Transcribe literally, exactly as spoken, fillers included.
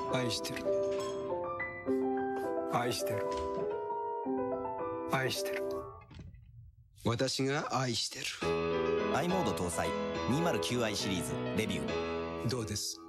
愛してる。愛してる。愛してる。私が愛してる。 アイモード搭載 にひゃくきゅうアイ シリーズデビュー。 どうです？